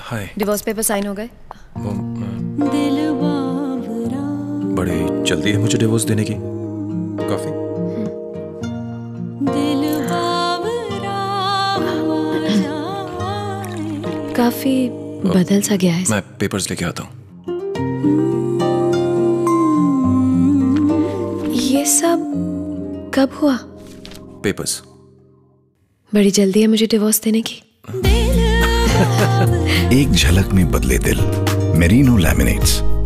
हाय। Divorce paper sign हो गए? वो बड़ी जल्दी है मुझे डिवोर्स देने की। कॉफी? काफी बदल सा गया है। मैं पेपर्स लेके आता हूँ। ये सब कब हुआ? पेपर्स। बड़ी जल्दी है मुझे डिवोर्स देने की। एक झलक में बदले दिल, मेरिनो लैमिनेट्स।